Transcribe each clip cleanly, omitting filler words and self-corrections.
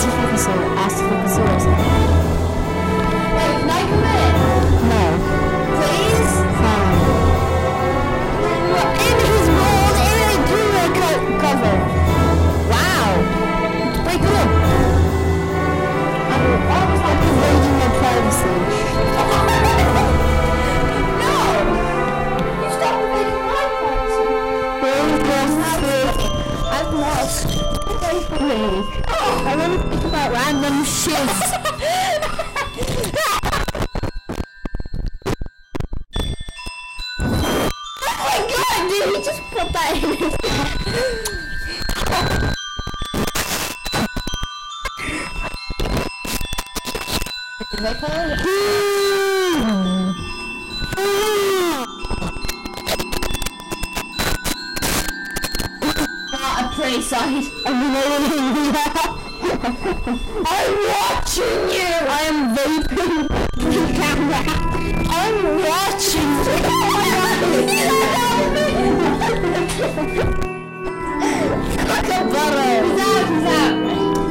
Astrophosaurus. Wait, can I come in? No. Please? Fine. In his mold, in a blue cover. Wow. Wait, come on. I was like invading my privacy. No! You stop invading my privacy. I've lost. I want to think about random shit. Oh my god, dude, he just put that in his Not a pretty sight. I'm watching you! I am vaping the camera. I'm watching you! Kookaburra! He's out.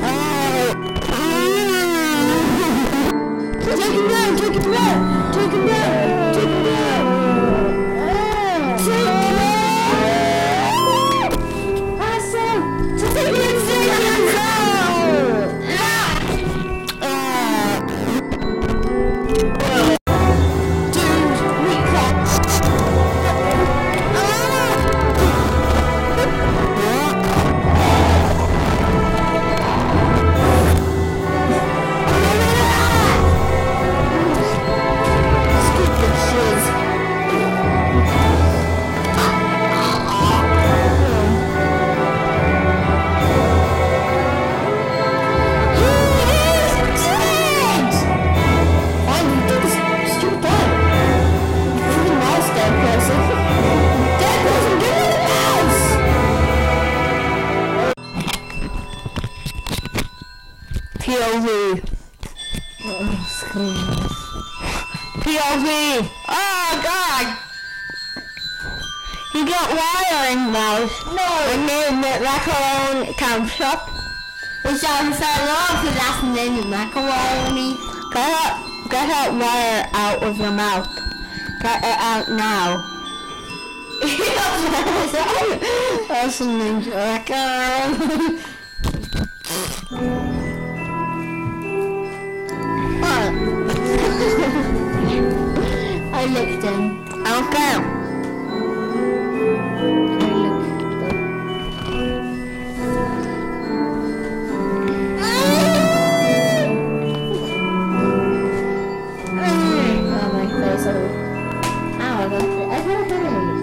Take him down! Take him down! Take him down! Take him down! Take him down! POV. POV. Oh god. You got wiring mouse. No. And then the macaroni camp shop. It's on off because that's the name of macaroni. Get that wire out of your mouth. Get it out now. That's something macaroni. I licked him. Okay. Oh my face. Ow, I got a headache.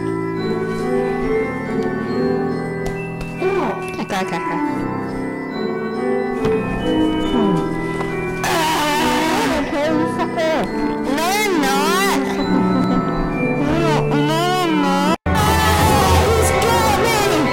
Stop. Okay. No, you're not. No. He's got me.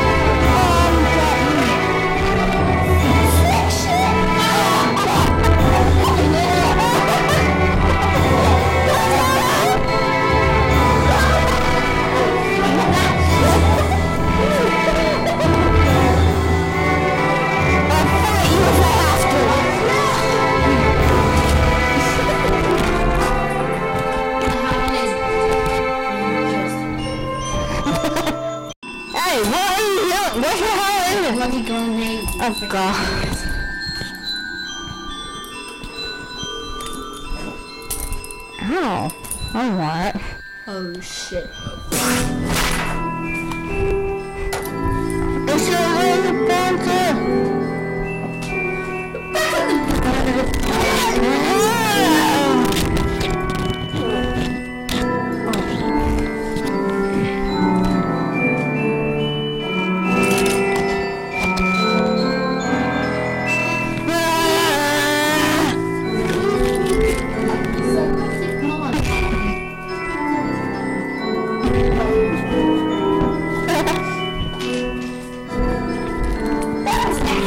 Hey, what are you doing? Where's your hole? Bloody grenade. Oh god. Ow. Alright. Oh shit. It's your little bunker. Come on.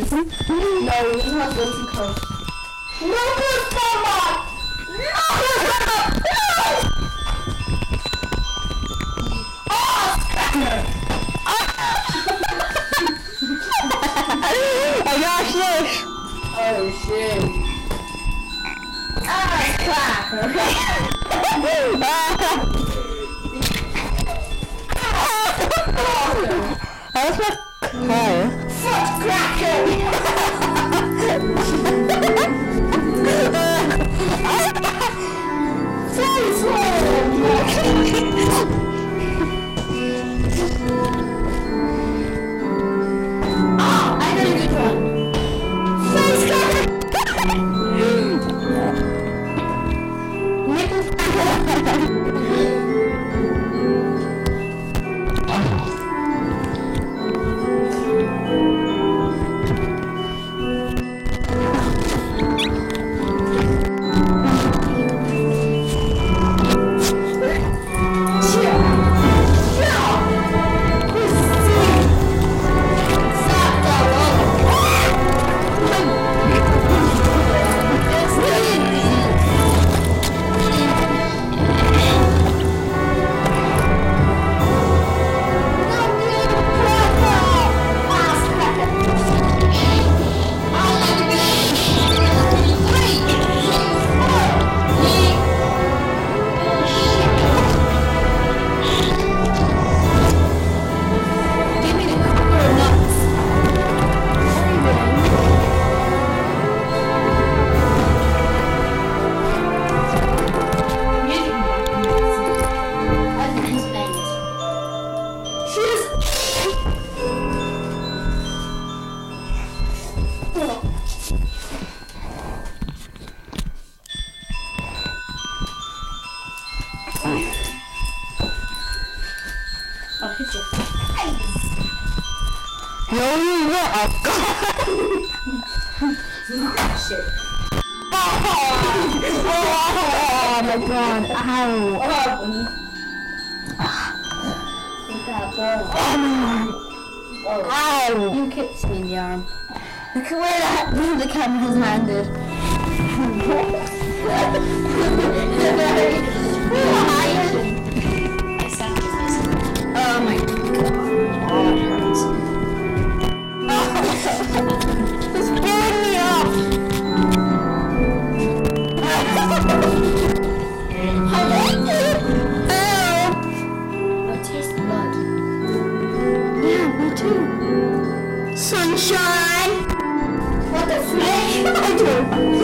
please. No, you have to go too close. No, someone! No! Oh, cracker! I got this. Oh, shit. Ah, cracker. That's my car. Foot cracker! Face Oh, I got a good one. Face cracker! Nipple cracker! I'll hit your face. No, you won't. Shit. Oh my god. Ow. What happened? Take that ball. Oh. Ow. You kicked me in the arm. Look at where the camera's landed. Oh my god. Oh, it hurts. It's blowing me up. I'll taste blood. Yeah, me too. Sunshine! What the frick? I do.